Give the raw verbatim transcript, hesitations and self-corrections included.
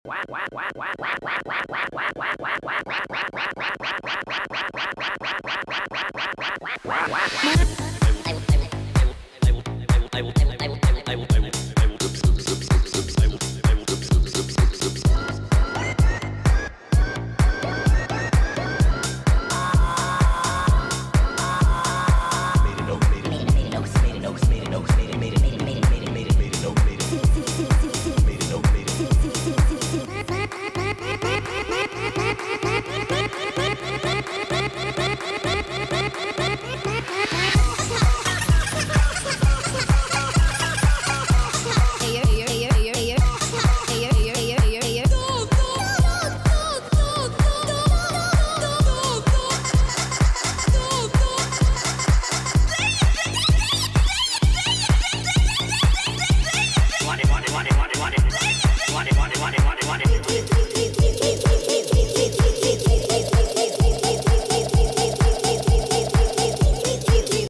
What it, what it, what it, what it, what it, what it, what it, what it, what it, what it, what it, what it,